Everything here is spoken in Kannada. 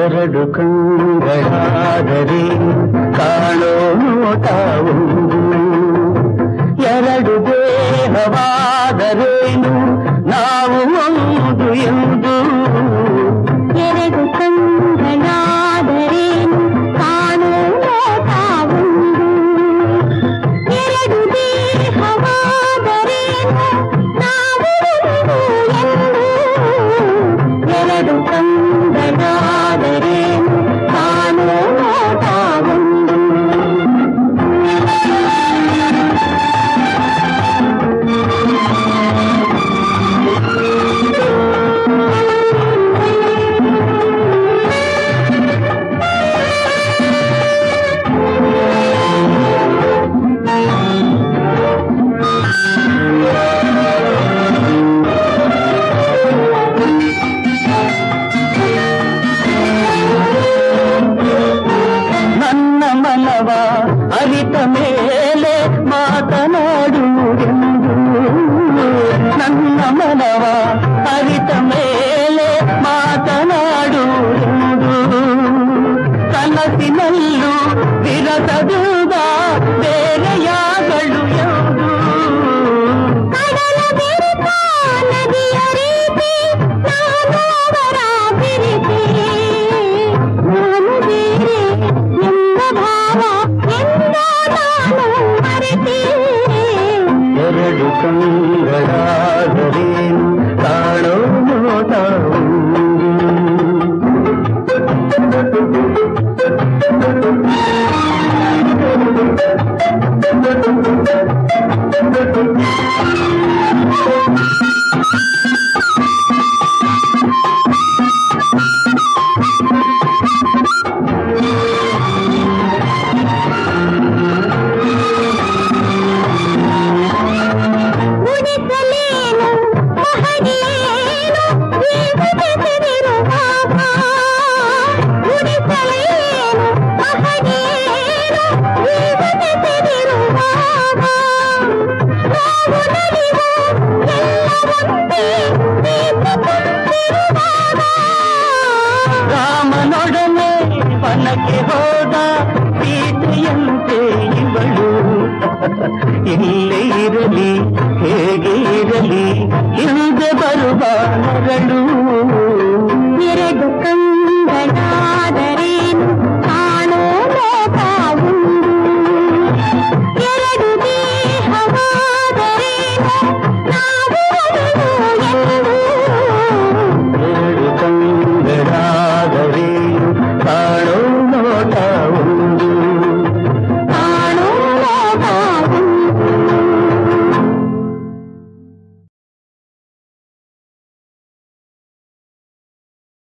ಎರಡು ಕಂಗಳಾದರೆ ಕಾಣೋ ನೋಟವು ಎರಡು ದೇಹವಾದರೇನು ನಾವು ಒಂದು ಎಂದು ಎರಡು ಕಂಗಳಾದರೇನು ಕಾಣೋ ನೋಟವೊಂದು ಎರಡು ದೇಹವಾದರೇನು ನಾವು ಒಂದು ಎಂದು ಎರಡು ಕಂಗಳಾದರೇನು ಕಾಣೋ ನೋಟವೊಂದು ಅರಿತ ಮೇಲೆ ಮಾತನಾಡುವುದೆಂದು ನನ್ನ ಮನವ ಅರಿತ ಮೇಲೆ ಮಾತನಾಡುವುದೆಂದು ಕನಸಿನಲ್ಲೂ ವಿರಸದುದ ಬೇರೆಯಾಗಳು ಎಂದು ಕಡಲ ಬೆರೆತ ನದಿಯ ರೀತಿ ನಾನು ಅವರ ಬೆರೆತೆ ನಾನು ಬೇರೆ ಎಂಬ ಭಾವ ಎರಡು ಕಂಗಳಾದರೇನು ಕಾಣೋ ನೋಟವು ರಾಮನೊಡನೆ ವನಕ್ಕೆ ಹೋದ ಸೀತೆಯಂತೆ ಇವಳು ಇಲ್ಲೇ ಇರಲಿ ಹೇಗೆ ಇರಲಿ ಹಿಂದೆ ಬರುವ ನರಳು ಎರಡು ಕಂಗಳಾದರೆ